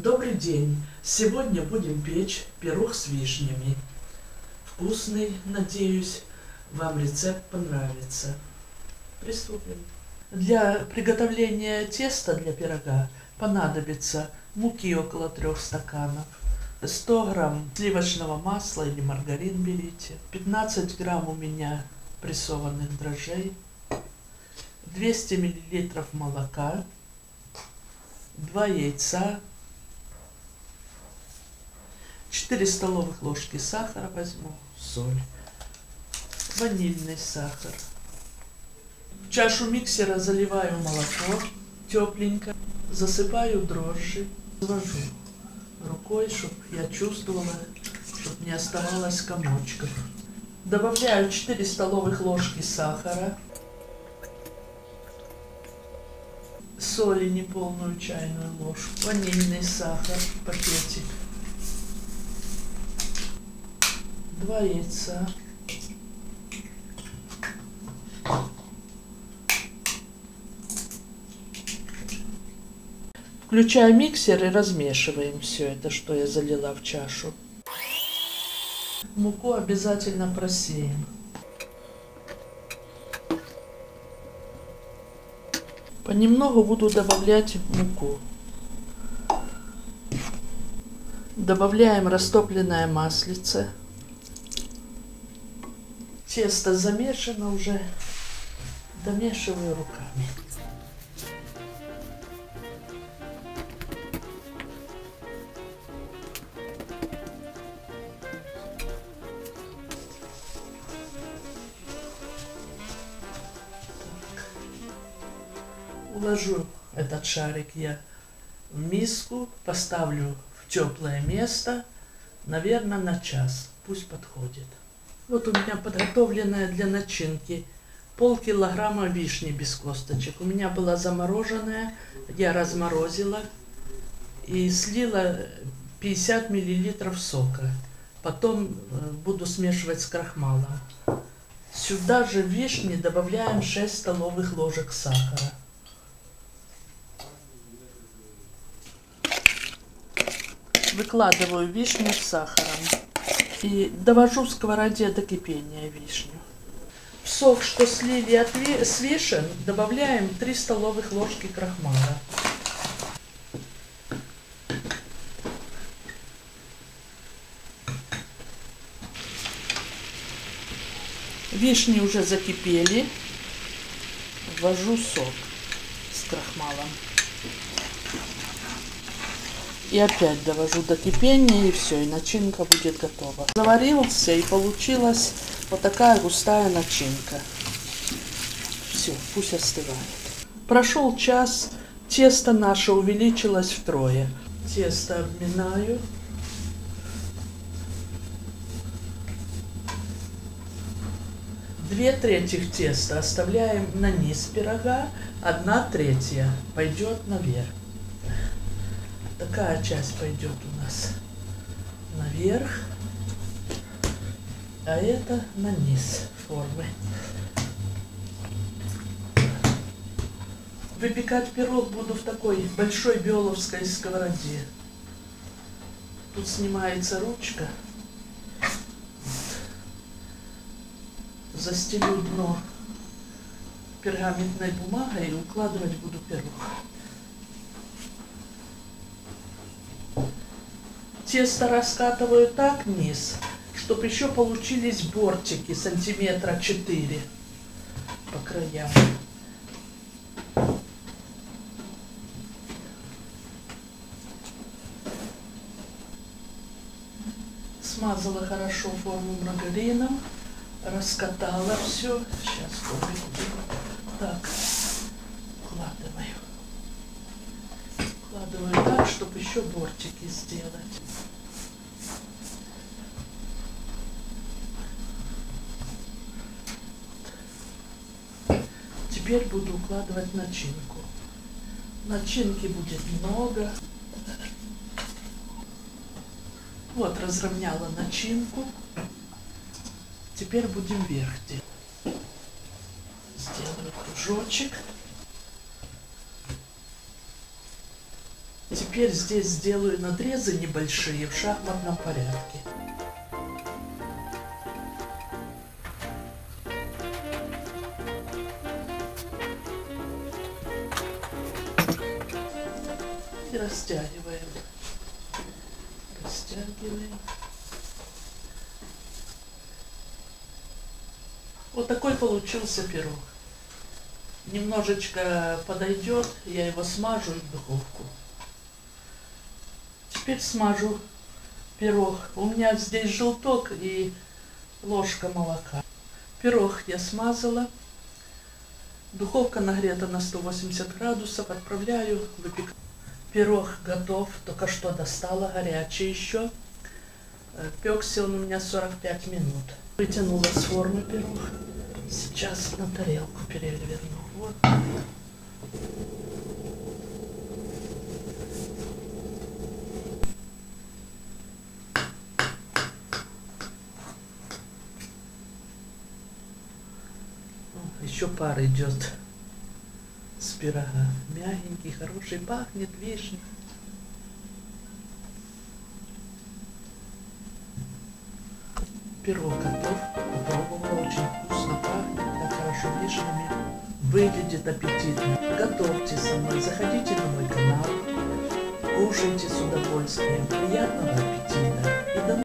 Добрый день! Сегодня будем печь пирог с вишнями. Вкусный, надеюсь, вам рецепт понравится. Приступим. Для приготовления теста для пирога понадобится муки около 3 стаканов, 100 грамм сливочного масла или маргарин берите, 15 грамм у меня прессованных дрожжей, 200 миллилитров молока, 2 яйца, 4 столовых ложки сахара возьму, соль, ванильный сахар. В чашу миксера заливаю молоко тепленько, засыпаю дрожжи, ввожу рукой, чтобы я чувствовала, чтобы не оставалось комочков. Добавляю 4 столовых ложки сахара, соли неполную чайную ложку, ванильный сахар, пакетик, 2 яйца, включаю миксер и размешиваем все это, что я залила в чашу. Муку обязательно просеем. Понемногу буду добавлять муку. Добавляем растопленное маслице. Тесто замешано уже, домешиваю руками. Уложу этот шарик я в миску, поставлю в теплое место, наверное, на час, пусть подходит. Вот у меня подготовленная для начинки полкилограмма вишни без косточек. У меня была замороженная, я разморозила и слила 50 миллилитров сока. Потом буду смешивать с крахмалом. Сюда же в вишни добавляем 6 столовых ложек сахара. Выкладываю вишню с сахаром и довожу в сковороде до кипения вишню. В сок, что слили с вишен, добавляем 3 столовых ложки крахмала. Вишни уже закипели, ввожу сок с крахмалом. И опять довожу до кипения, и все, и начинка будет готова. Заварился, и получилась вот такая густая начинка. Все, пусть остывает. Прошел час, тесто наше увеличилось втрое. Тесто обминаю. Две трети теста оставляем на низ пирога, 1/3 пойдет наверх. Такая часть пойдет у нас наверх, а это на низ формы. Выпекать пирог буду в такой большой биоловской сковороде. Тут снимается ручка. Застелю дно пергаментной бумагой и укладывать буду пирог. Тесто раскатываю так вниз, чтобы еще получились бортики 4 сантиметра по краям. Смазала хорошо форму маргарином, раскатала все. Сейчас так укладываю. Укладываю так, чтобы еще бортики сделать. Теперь буду укладывать начинку. Начинки будет много. Вот, разровняла начинку. Теперь будем верх делать. Сделаю кружочек. Теперь здесь сделаю надрезы небольшие в шахматном порядке. И растягиваем. Растягиваем. Вот такой получился пирог. Немножечко подойдет, я его смажу и в духовку. Теперь смажу пирог. У меня здесь желток и ложка молока. Пирог я смазала. Духовка нагрета на 180 градусов. Отправляю выпекать. Пирог готов. Только что достала, горячий еще. Пекся он у меня 45 минут. Вытянула с формы пирог. Сейчас на тарелку переверну. Вот. Еще пар идет с пирога. Мягенький, хороший, пахнет вишней. Пирог готов. Попробовала, очень вкусно пахнет, так хорошо вишнями. Выглядит аппетитно. Готовьте со мной, заходите на мой канал. Кушайте с удовольствием. Приятного аппетита!